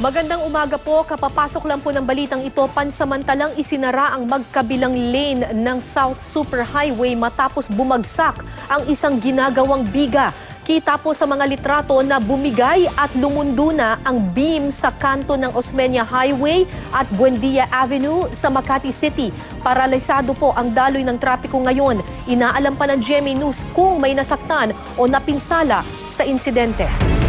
Magandang umaga po. Kapapasok lang po ng balitang ito, pansamantalang isinara ang magkabilang lane ng South Superhighway matapos bumagsak ang isang ginagawang biga. Kita po sa mga litrato na bumigay at lumundo na ang beam sa kanto ng Osmeña Highway at Buendia Avenue sa Makati City. Paralisado po ang daloy ng trapiko ngayon. Inaalam pa ng GMA News kung may nasaktan o napinsala sa insidente.